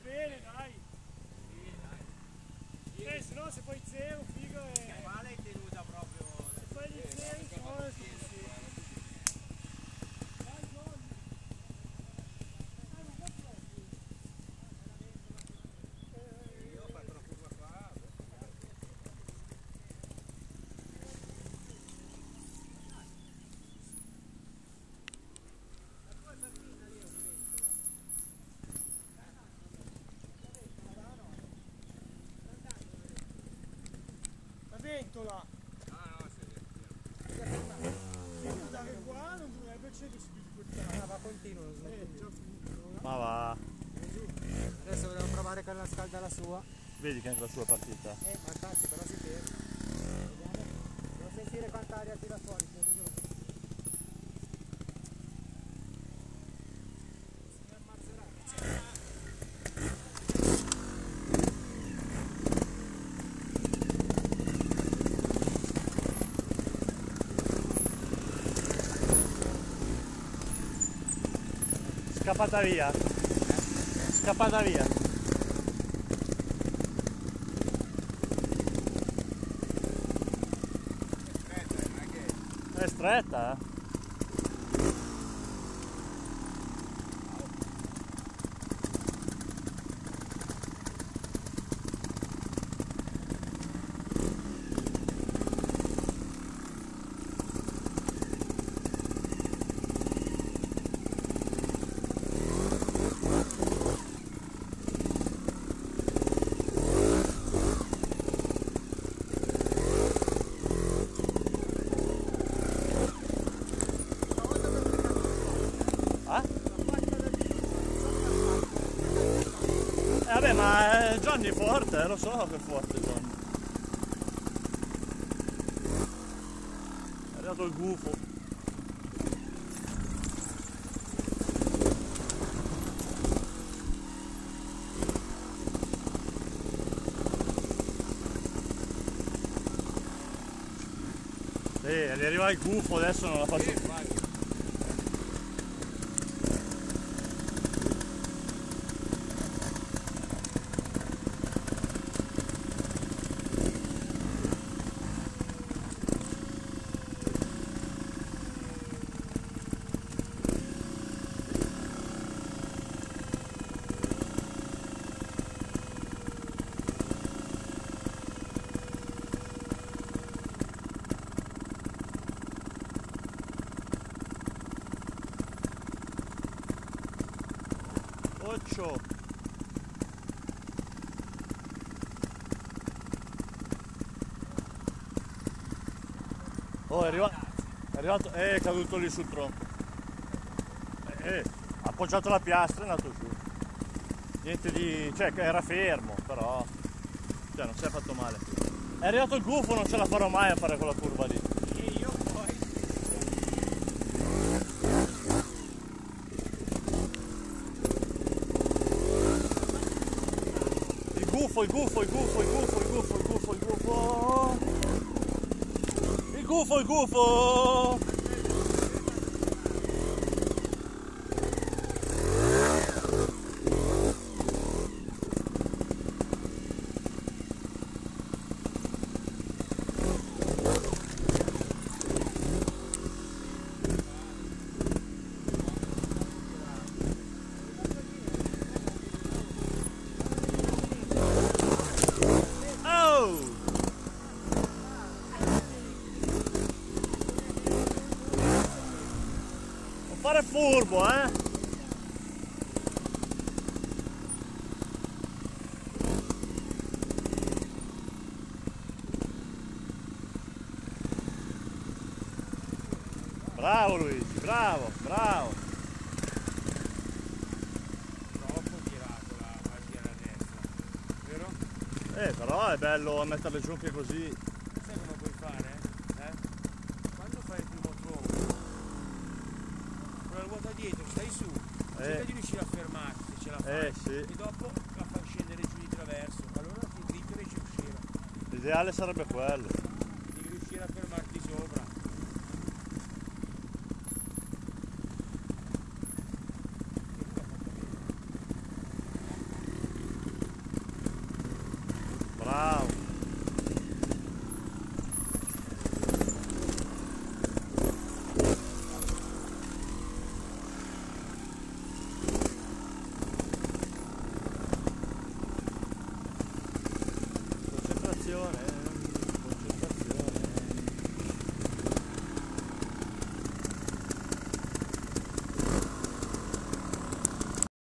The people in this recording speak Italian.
bene, dai. Se no se fai zero, figo e... Male è tenuta proprio. Se fai gli zeri, sono sì. Io ho fatto una curva qua. La ventola. Guardare qua non dovrebbe essere difficoltà. Va continuo, non smette. Ma va. Adesso volevo provare con la scalda la sua. Vedi che anche la sua è partita. Ma infatti però si ferma. Vediamo. Devo sentire quanta aria tira fuori. Scappata via. Scappata via. È stretta, eh? Vabbè, ma Johnny è forte, lo so che è forte Johnny. È arrivato il gufo. Sì, gli arriva il gufo, adesso non la faccio più. Occio. Oh, è arrivato, è caduto lì sul tronco. Ha appoggiato la piastra e è andato giù. Niente di... cioè era fermo, però... cioè non si è fatto male. È arrivato il gufo, non ce la farò mai a fare quella curva lì. E io poi. Il gufo. Non fare furbo, eh? Bravo Luigi, bravo. Troppo tirato la gira a destra, vero? Però è bello mettere le giunche così. Sai come puoi fare? Quando fai il primo tronco, con la ruota dietro, stai su, cerca di riuscire a fermarti se ce la fai. Sì. E dopo la fai scendere giù di traverso, allora ti dritto e riesci a uscire. L'ideale sarebbe quello. Devi riuscire a fermare